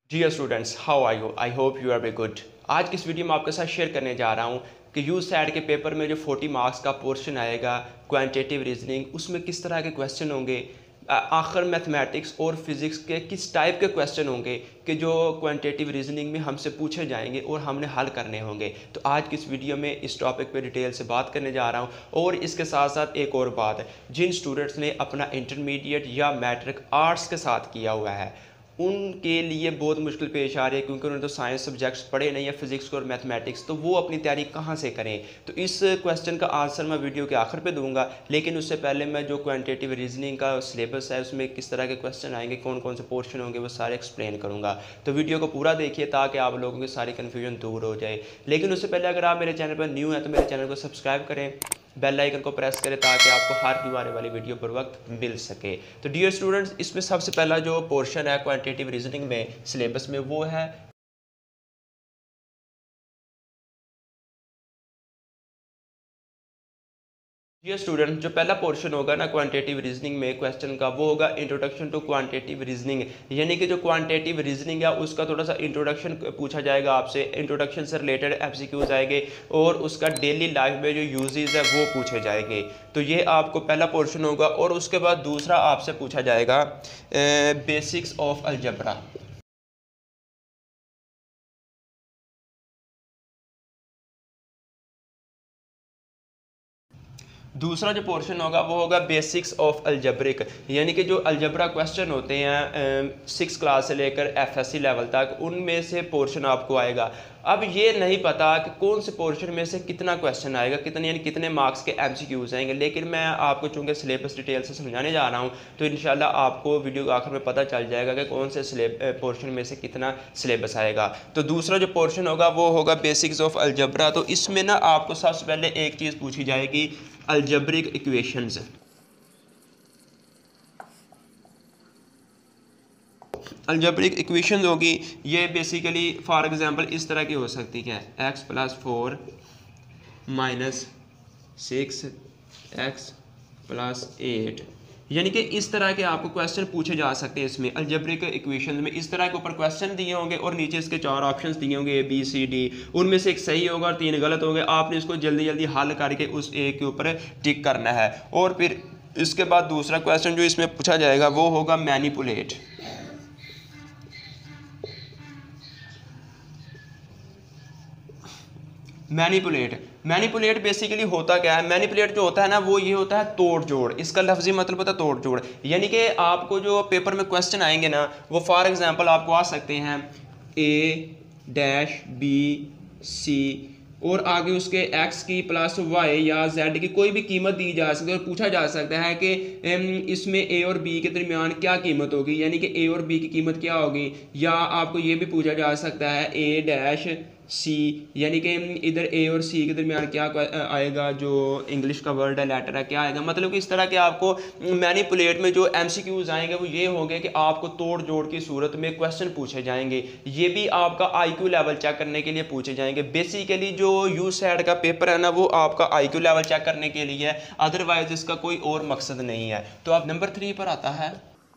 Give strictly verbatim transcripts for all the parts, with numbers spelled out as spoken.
Dear students, how are you? I hope you are very good. आज की इस video में आपके साथ शेयर करने जा रहा हूँ कि यू सैट के पेपर में जो चालीस मार्क्स का पोर्शन आएगा क्वांटिटेटिव रीजनिंग, उसमें किस तरह के क्वेश्चन होंगे। आखिर मैथमेटिक्स और फिज़िक्स के किस टाइप के क्वेश्चन होंगे कि जो क्वांटिटेटिव रीजनिंग में हमसे पूछे जाएंगे और हमने हल करने होंगे। तो आज की इस वीडियो में इस टॉपिक पे डिटेल से बात करने जा रहा हूँ। और इसके साथ साथ एक और बात है, जिन स्टूडेंट्स ने अपना इंटरमीडिएट या मैट्रिक आर्ट्स के साथ किया हुआ है उनके लिए बहुत मुश्किल पेश आ रही है, क्योंकि उन्होंने तो साइंस सब्जेक्ट्स पढ़े नहीं है, फिजिक्स और मैथमेटिक्स, तो वो अपनी तैयारी कहाँ से करें। तो इस क्वेश्चन का आंसर मैं वीडियो के आखिर पे दूंगा, लेकिन उससे पहले मैं जो क्वांटिटेटिव रीजनिंग का सिलेबस है उसमें किस तरह के क्वेश्चन आएंगे, कौन कौन से पोर्शन होंगे, वो सारे एक्सप्लेन करूँगा। तो वीडियो को पूरा देखिए ताकि आप लोगों की सारी कन्फ्यूजन दूर हो जाए। लेकिन उससे पहले अगर आप मेरे चैनल पर न्यू हैं तो मेरे चैनल को सब्सक्राइब करें, बेल आइकन को प्रेस करें ताकि आपको हर न्यू आने वाली वीडियो पर वक्त मिल सके। तो डियर स्टूडेंट्स, इसमें सबसे पहला जो पोर्शन है क्वांटिटेटिव रीजनिंग में सिलेबस में वो है डियर स्टूडेंट। जो पहला पोर्शन होगा ना क्वांटिटेटिव रीजनिंग में क्वेश्चन का, वो होगा इंट्रोडक्शन टू क्वांटिटेटिव रीजनिंग। यानी कि जो क्वांटिटेटिव रीजनिंग है उसका थोड़ा सा इंट्रोडक्शन पूछा जाएगा आपसे, इंट्रोडक्शन से रिलेटेड एमसीक्यूज आएंगे और उसका डेली लाइफ में जो यूजेस है वो पूछे जाएंगे। तो ये आपको पहला पोर्शन होगा। और उसके बाद दूसरा आपसे पूछा जाएगा बेसिक्स ऑफ अलजबरा। दूसरा जो पोर्शन होगा वो होगा बेसिक्स ऑफ अलजब्रिक, यानी कि जो अलजबरा क्वेश्चन होते हैं सिक्स क्लास से लेकर एफएससी लेवल तक, उनमें से पोर्शन आपको आएगा। अब ये नहीं पता कि कौन से पोर्शन में से कितना क्वेश्चन आएगा, कितने यानी कितने मार्क्स के एमसीक्यूज आएंगे, लेकिन मैं आपको चूँकि सिलेबस डिटेल से समझाने जा रहा हूँ तो इंशाल्लाह आपको वीडियो के आखिर में पता चल जाएगा कि कौन से सिलेब पोर्शन में से कितना सिलेबस आएगा। तो दूसरा जो पोर्शन होगा वो होगा बेसिक्स ऑफ अलजबरा। तो इसमें ना आपको सबसे पहले एक चीज़ पूछी जाएगी, अलजब्रिक इक्वेशंस। अलजब्रिक इक्वेशंस होगी, ये बेसिकली फॉर एग्जांपल इस तरह की हो सकती है, X plus four minus six X plus eight, यानी कि इस तरह के आपको क्वेश्चन पूछे जा सकते हैं इसमें अलजब्रिक इक्वेशन में। इस तरह के ऊपर क्वेश्चन दिए होंगे और नीचे इसके चार ऑप्शंस दिए होंगे ए बी सी डी, उनमें से एक सही होगा और तीन गलत होंगे। आपने इसको जल्दी जल्दी हल करके उस ए के ऊपर टिक करना है। और फिर इसके बाद दूसरा क्वेश्चन जो इसमें पूछा जाएगा वो होगा मैनिपुलेट। मैनिपुलेट मैनिपुलेट बेसिकली होता क्या है? मैनिपुलेट जो होता है ना वो ये होता है तोड़ जोड़। इसका लफ्जी मतलब होता है तोड़ जोड़, यानी कि आपको जो पेपर में क्वेश्चन आएंगे ना वो फॉर एग्जांपल आपको आ सकते हैं ए डैश बी सी और आगे उसके x की प्लस y या z की कोई भी कीमत दी जा सकती है और पूछा जा सकता है कि इसमें a और b के दरमियान क्या कीमत होगी, यानी कि a और b की कीमत क्या होगी। या आपको ये भी पूछा जा सकता है a डैश सी, यानी कि इधर ए और सी के दरमियान क्या आएगा, जो इंग्लिश का वर्ड है लेटर है क्या आएगा। मतलब कि इस तरह के आपको मैनिपुलेट में जो एमसीक्यूज आएंगे वो ये होंगे कि आपको तोड़ जोड़ की सूरत में क्वेश्चन पूछे जाएंगे। ये भी आपका आईक्यू लेवल चेक करने के लिए पूछे जाएंगे। बेसिकली जो यू सैट का पेपर है ना वो आपका आईक्यू लेवल चेक करने के लिए है, अदरवाइज इसका कोई और मकसद नहीं है। तो अब नंबर थ्री पर आता है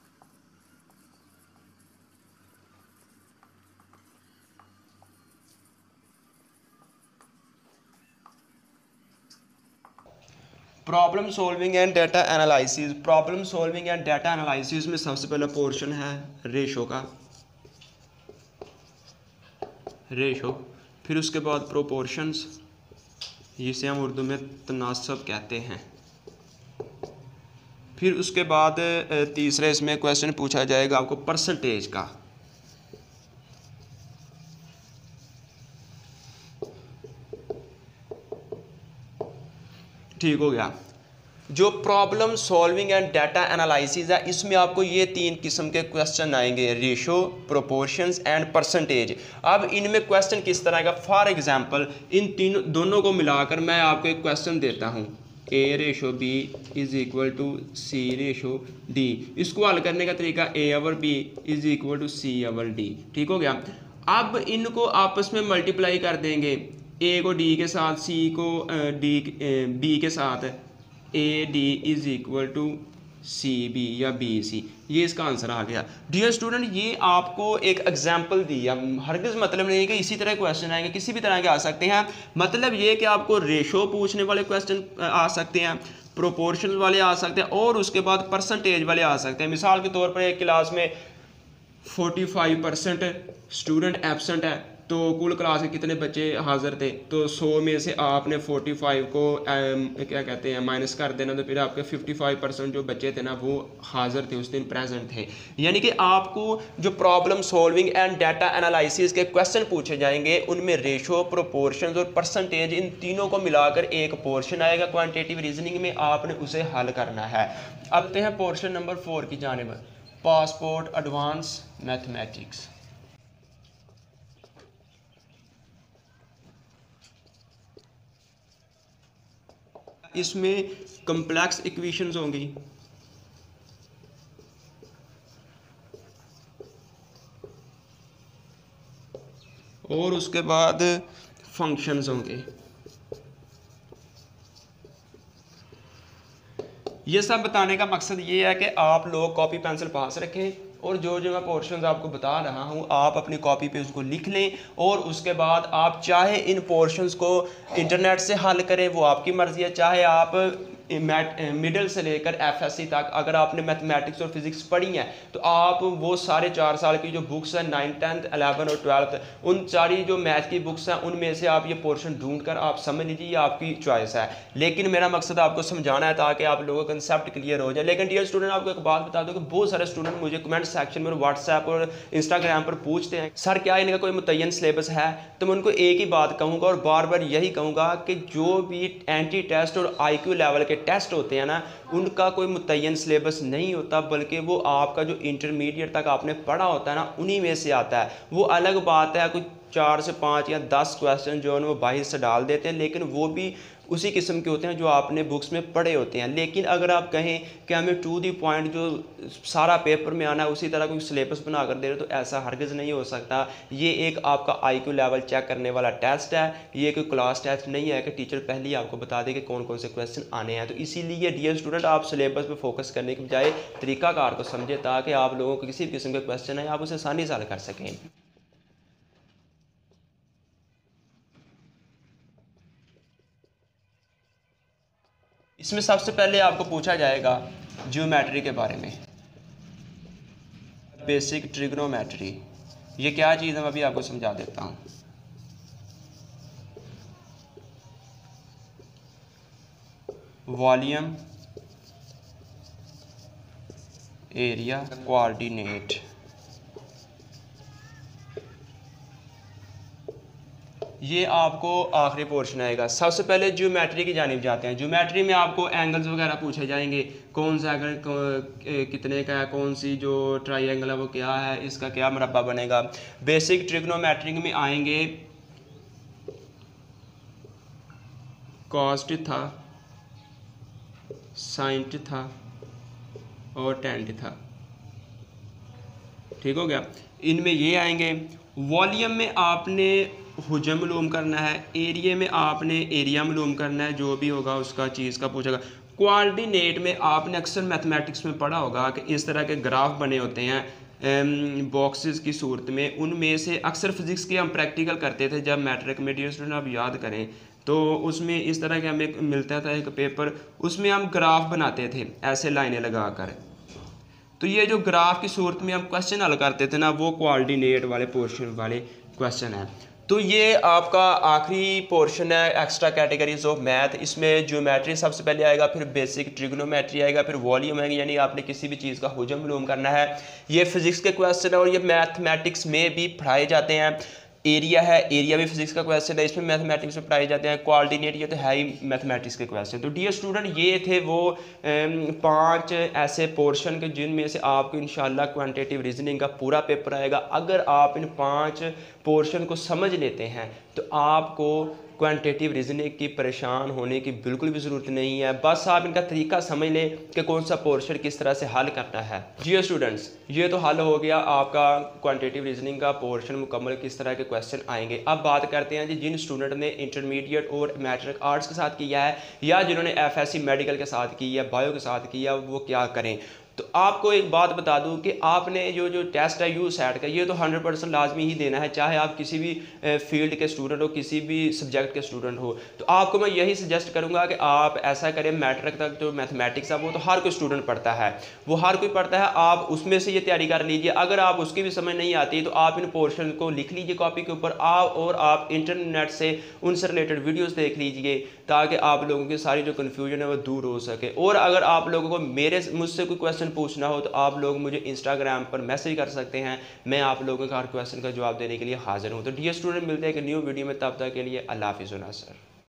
problem solving and data analysis. Problem solving and data analysis में सबसे पहला पोर्शन है रेशो का, रेशो। फिर उसके बाद प्रोपोर्शंस, जिसे हम उर्दू में तनासब कहते हैं। फिर उसके बाद तीसरे इसमें क्वेश्चन पूछा जाएगा आपको परसेंटेज का। ठीक हो गया। जो problem solving and data analysis है इसमें आपको ये तीन किस्म के क्वेश्चन आएंगे, रेशो, प्रोपोर्शंस एंड परसेंटेज। अब इनमें क्वेश्चन किस तरह का, फॉर एग्जांपल इन तीन दोनों को मिलाकर मैं आपको एक क्वेश्चन देता हूँ, A ratio B is equal to C ratio D. इसको हल करने का तरीका A over B is equal to C over D. ठीक हो गया। अब इनको आपस में मल्टीप्लाई कर देंगे, ए को डी के साथ, सी को डी बी के साथ, A D is equal to C B या बी सी, ये इसका आंसर आ गया। डियर स्टूडेंट, ये आपको एक एग्जांपल दी है, हरगिज़ मतलब नहीं है कि इसी तरह क्वेश्चन आएंगे, किसी भी तरह के आ सकते हैं। मतलब ये कि आपको रेशो पूछने वाले क्वेश्चन आ सकते हैं, प्रोपोर्शन वाले आ सकते हैं, और उसके बाद परसेंटेज वाले आ सकते हैं। मिसाल के तौर पर एक क्लास में forty five percent student absent है, तो कुल क्लास के कितने बच्चे हाज़िर थे, तो सौ में से आपने फोर्टी फाइव को एम, क्या कहते हैं माइनस कर देना, तो फिर आपके फिफ्टी फाइव परसेंट जो बच्चे थे ना वो हाज़िर थे, उस दिन प्रेजेंट थे। यानी कि आपको जो problem solving and data analysis के क्वेश्चन पूछे जाएंगे उनमें रेशो, प्रोपोर्शंस और परसेंटेज, इन तीनों को मिलाकर एक पोर्शन आएगा क्वान्टिटेटिव रीजनिंग में, आपने उसे हल करना है। अब हैं पोर्शन नंबर फोर की जानिब, पासपोर्ट एडवांस मैथमेटिक्स। इसमें कम्प्लेक्स इक्वेशंस होंगी, और उसके बाद फंक्शंस होंगे। ये सब बताने का मकसद ये है कि आप लोग कॉपी पेंसिल पास रखें, और जो जो मैं पोर्शंस आपको बता रहा हूँ आप अपनी कॉपी पे उसको लिख लें, और उसके बाद आप चाहे इन पोर्शंस को इंटरनेट से हल करें, वो आपकी मर्ज़ी है, चाहे आप मिडिल से लेकर एफएससी तक अगर आपने मैथमेटिक्स और फिजिक्स पढ़ी है तो आप वो सारे चार साल की जो बुक्स हैं नाइन टेंथ एलेवन और ट्वेल्थ, उन सारी जो मैथ की बुक्स हैं उनमें से आप ये पोर्शन ढूंढ कर आप समझ लीजिए, ये आपकी चॉइस है। लेकिन मेरा मकसद आपको समझाना है ताकि आप लोगों का कंसेप्ट क्लियर हो जाए। लेकिन डियर स्टूडेंट, आपको एक बात बता दूं कि बहुत सारे स्टूडेंट मुझे कमेंट सेक्शन में व्हाट्सएप और इंस्टाग्राम पर पूछते हैं, सर क्या इनका कोई मुतय्यन सिलेबस है? तो मैं उनको एक ही बात कहूँगा और बार बार यही कहूँगा कि जो भी एंटी टेस्ट और आई क्यू लेवल के टेस्ट होते हैं ना, उनका कोई मुतय्यन सिलेबस नहीं होता, बल्कि वो आपका जो इंटरमीडिएट तक आपने पढ़ा होता है ना, उन्हीं में से आता है। वो अलग बात है कुछ चार से पाँच या दस क्वेश्चन जो है वो बाहर से डाल देते हैं, लेकिन वो भी उसी किस्म के होते हैं जो आपने बुक्स में पढ़े होते हैं। लेकिन अगर आप कहें कि हमें टू दी पॉइंट जो सारा पेपर में आना है उसी तरह कोई सिलेबस बना कर दे रहे, तो ऐसा हरगिज़ नहीं हो सकता। ये एक आपका आई क्यू लेवल चेक करने वाला टेस्ट है, ये कोई क्लास टेस्ट नहीं है कि टीचर पहले ही आपको बता दे कि कौन कौन से क्वेश्चन आने हैं। तो इसीलिए डियर स्टूडेंट, आप सिलेबस पर फोकस करने के बजाय तरीकाकार को समझे, ताकि आप लोगों को किसी भी किस्म के क्वेश्चन है आप उसे आसानी से हल कर सकें। इसमें सबसे पहले आपको पूछा जाएगा ज्योमेट्री के बारे में, बेसिक ट्रिग्नोमेट्री। ये क्या चीज़ है मैं अभी आपको समझा देता हूँ। वॉल्यूम, एरिया, कोऑर्डिनेट, ये आपको आखिरी पोर्शन आएगा। सबसे पहले ज्योमेट्री की जानिब जाते हैं। ज्योमेट्री में आपको एंगल्स वगैरह पूछे जाएंगे, कौन सा एंगल कितने का है, कौन सी जो ट्राइंगल है वो क्या है, इसका क्या मरबा बनेगा। बेसिक ट्रिग्नोमेट्री में आएंगे कॉस्ट था, साइन था और टेन था। ठीक हो गया, इनमें ये आएंगे। वॉल्यूम में आपने हुजम मालूम करना है, एरिया में आपने एरिया मालूम करना है, जो भी होगा उसका चीज़ का पूछेगा। कोऑर्डिनेट में आपने अक्सर मैथमेटिक्स में पढ़ा होगा कि इस तरह के ग्राफ बने होते हैं बॉक्सेस की सूरत में, उनमें से अक्सर फिजिक्स के हम प्रैक्टिकल करते थे जब मैट्रिक में। डियर स्टूडेंट, आप याद करें तो उसमें इस तरह के हमें मिलता था एक पेपर, उसमें हम ग्राफ बनाते थे ऐसे लाइनें लगा कर। तो ये जो ग्राफ की सूरत में हम क्वेश्चन हल करते थे ना, वो कोऑर्डिनेट वाले पोर्शन वाले क्वेश्चन है। तो ये आपका आखिरी पोर्शन है एक्स्ट्रा कैटेगरीज ऑफ मैथ। इसमें ज्योमेट्री सबसे पहले आएगा, फिर बेसिक ट्रिग्नोमेट्री आएगा, फिर वॉल्यूम आएगा, यानी आपने किसी भी चीज़ का हुजम मालूम करना है। ये फिजिक्स के क्वेश्चन है और ये मैथमेटिक्स में भी पढ़ाए जाते हैं। एरिया है, एरिया भी फिजिक्स का क्वेश्चन है, इसमें मैथमेटिक्स में पढ़ाए जाते हैं। कोऑर्डिनेट ये तो है ही मैथमेटिक्स के क्वेश्चन। तो डियर स्टूडेंट, ये थे वो पांच ऐसे पोर्शन के जिनमें से आपको इंशाल्लाह क्वांटिटेटिव रीजनिंग का पूरा पेपर आएगा। अगर आप इन पांच पोर्शन को समझ लेते हैं तो आपको क्वांटिटेटिव रीजनिंग की परेशान होने की बिल्कुल भी ज़रूरत नहीं है। बस आप इनका तरीका समझ लें कि कौन सा पोर्शन किस तरह से हल करना है। जी स्टूडेंट्स, ये तो हल हो गया आपका क्वांटिटेटिव रीजनिंग का पोर्शन मुकम्मल किस तरह के क्वेश्चन आएंगे। अब बात करते हैं जी जिन स्टूडेंट ने इंटरमीडिएट और मैट्रिक आर्ट्स के साथ किया है या जिन्होंने एफ एस सी मेडिकल के साथ की है, बायो के साथ किया, वो क्या करें। तो आपको एक बात बता दूं कि आपने जो जो टेस्ट है यू सेट का, ये तो हंड्रेड परसेंट लाजमी ही देना है, चाहे आप किसी भी फील्ड के स्टूडेंट हो, किसी भी सब्जेक्ट के स्टूडेंट हो। तो आपको मैं यही सजेस्ट करूंगा कि आप ऐसा करें, मैट्रिक तक जो मैथमेटिक्स है वो तो हर कोई स्टूडेंट पढ़ता है, वो हर कोई पढ़ता है, आप उसमें से ये तैयारी कर लीजिए। अगर आप उसकी भी समझ नहीं आती तो आप इन पोर्शन को लिख लीजिए कॉपी के ऊपर, आप और आप इंटरनेट से उनसे रिलेटेड वीडियोज़ देख लीजिए, ताकि आप लोगों की सारी जो कन्फ्यूजन है वो दूर हो सके। और अगर आप लोगों को मेरे मुझसे कोई क्वेश्चन पूछना हो तो आप लोग मुझे इंस्टाग्राम पर मैसेज कर सकते हैं, मैं आप लोगों का हर क्वेश्चन का जवाब देने के लिए हाजिर हूं। तो डियर स्टूडेंट, मिलते हैं एक न्यू वीडियो में, तब तक के लिए अल्लाह हाफिज़।